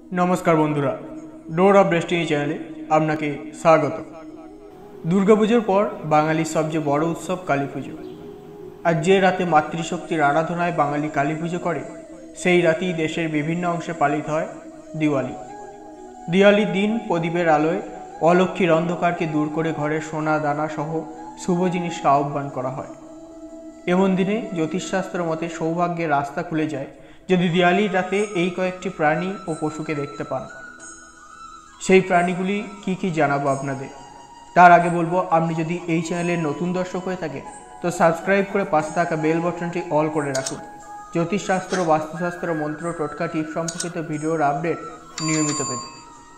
नमस्कार बंधुरा door of destiny चैनले आपनाके स्वागत। दुर्गापुजोर पर बांगालिर सबचेये बड़ उत्सव काली पुजो। आज जे राते मातृशक्तिर आराधनाय बांगाली काली पुजो करे सेई रातेई देशेर विभिन्न अंशे पालित हय दिवाली। दिवालिर दिन प्रदीपेर आलोय अलक्ष्मीर अंधकारके दूर करे घरे सोना दाना सह शुभ जिनिसके आह्वान करा हय। एमन दिने ज्योतिषशास्त्र मते सौभाग्येर रास्ता खुले जाय यदि दिवालिर राते এই কয়েকটি प्राणी ও পশুকে দেখতে পান। সেই প্রাণীগুলি কি জানাবো আপনাদের। তার আগে বলবো আপনি যদি এই চ্যানেলের নতুন দর্শক হয়ে থাকেন তো সাবস্ক্রাইব করে পাশে থাকা বেল বাটনটি অল করে রাখুন জ্যোতিষশাস্ত্র বাস্তুশাস্ত্র মন্ত্র টোটকা টিপস সম্পর্কিত ভিডিওর আপডেট নিয়মিত পেতে।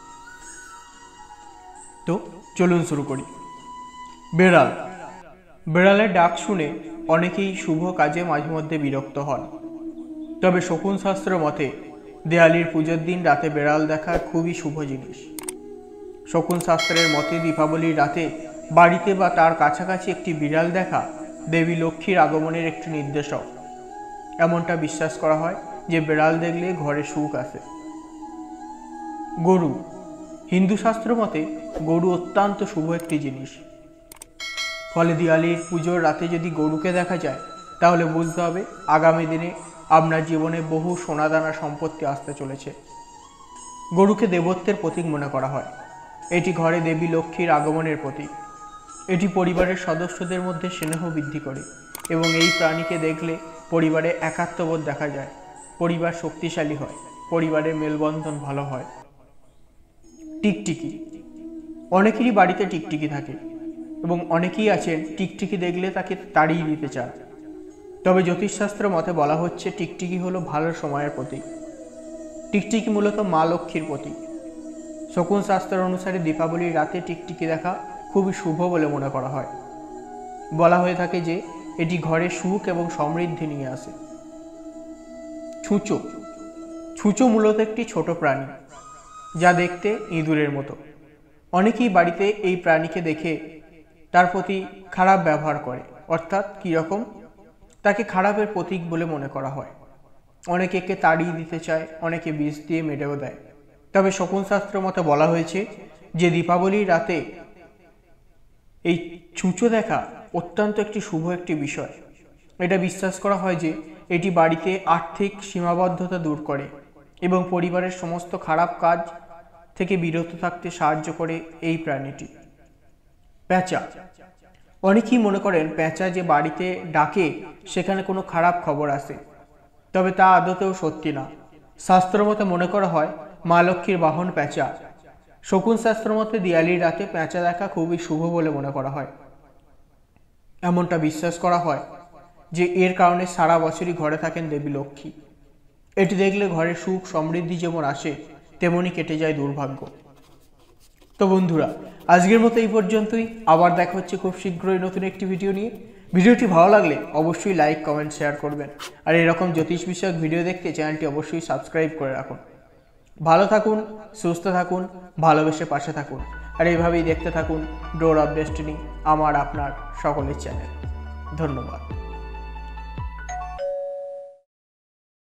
তো চলুন শুরু করি। বেড়াল। বেড়ালের ডাক শুনে অনেকেই শুভ কাজে মাঝে মধ্যে বিরক্ত হন। তবে শকুন শাস্ত্র মতে দেয়ালির পুজোর দিন রাতে বেড়াল দেখা খুবই শুভ জিনিস। শকুন শাস্ত্রের মতে দীপাবলির রাতে বাড়িতে বা তার কাছাকাছি একটি বিড়াল দেখা দেবী লক্ষ্মীর আগমনের একটি নির্দেশক। এমনটা বিশ্বাস করা হয় যে বেড়াল দেখলে ঘরে সুখ আসে। গরু। হিন্দু শাস্ত্র মতে গরু অত্যন্ত শুভ একটি জিনিস। ফলে দিওয়ালির পুজোর রাতে যদি গরুকে দেখা যায় তাহলে বুঝতে হবে আগামী দিনে আপনার জীবনে বহু সোনাদানা সম্পত্তি আসতে চলেছে। গরুকে দেবত্বের প্রতীক মনে করা হয়। এটি ঘরে দেবী লক্ষ্মীর আগমনের প্রতীক। এটি পরিবারের সদস্যদের মধ্যে স্নেহ বৃদ্ধি করে এবং এই প্রাণীকে দেখলে পরিবারে একাত্মবোধ দেখা যায়, পরিবার শক্তিশালী হয়, পরিবারের মেলবন্ধন ভালো হয়। টিকটিকি। অনেকেরই বাড়িতে টিকটিকি থাকে এবং অনেকেই আছেন টিকটিকি দেখলে তাকে তাড়িয়ে দিতে চান। তবে জ্যোতিষশাস্ত্র মতে বলা হচ্ছে টিকটিকি হলো ভালো সময়ের প্রতীক। টিকটিকি মূলত মা লক্ষ্মীর প্রতীক। শকুন শাস্ত্র অনুসারে দীপাবলির রাতে টিকটিকি দেখা খুবই শুভ বলে মনে করা হয়। বলা হয়ে থাকে যে এটি ঘরে সুখ এবং সমৃদ্ধি নিয়ে আসে। ছুঁচো। ছুঁচো মূলত একটি ছোট প্রাণী যা দেখতে ইঁদুরের মতো। অনেকেই বাড়িতে এই প্রাণীকে দেখে তার প্রতি খারাপ ব্যবহার করে, অর্থাৎ কীরকম তাকে খারাপের প্রতীক বলে মনে করা হয়। অনেকে একে তাড়িয়ে দিতে চায়, অনেকে বিষ দিয়ে মেরেও দেয়। তবে শকুন শাস্ত্র মতে বলা হয়েছে যে দীপাবলির রাতে এই ছুঁচো দেখা অত্যন্ত একটি শুভ একটি বিষয়। এটা বিশ্বাস করা হয় যে এটি বাড়িতে আর্থিক সীমাবদ্ধতা দূর করে এবং পরিবারের সমস্ত খারাপ কাজ থেকে বিরত থাকতে সাহায্য করে এই প্রাণীটি। পেঁচা। অনেকেই মনে করেন পেঁচা যে বাড়িতে ডাকে সেখানে কোনো খারাপ খবর আসে, তবে তা আদতেও সত্যি না। শাস্ত্র মতে মনে করা হয় মা লক্ষ্মীর বাহন পেঁচা। শকুন শাস্ত্র মতে দিওয়ালির রাতে পেঁচা দেখা খুবই শুভ বলে মনে করা হয়। এমনটা বিশ্বাস করা হয় যে এর কারণে সারা বছরই ঘরে থাকেন দেবী লক্ষ্মী। এটি দেখলে ঘরে সুখ সমৃদ্ধি যেমন আসে তেমনি কেটে যায় দুর্ভাগ্য। তো বন্ধুরা, আজকের মতো এই পর্যন্তই। আবার দেখা হচ্ছে খুব শীঘ্রই নতুন একটি ভিডিও নিয়ে। ভিডিওটি ভালো লাগলে অবশ্যই লাইক কমেন্ট শেয়ার করবেন আর এরকম জ্যোতিষ বিষয়ক ভিডিও দেখতে চ্যানেলটি অবশ্যই সাবস্ক্রাইব করে রাখুন। ভালো থাকুন, সুস্থ থাকুন, ভালোবেসে পাশে থাকুন আর এইভাবেই দেখতে থাকুন ডোর অফ ডেস্টিনি, আমার আপনার সকলের চ্যানেল। ধন্যবাদ।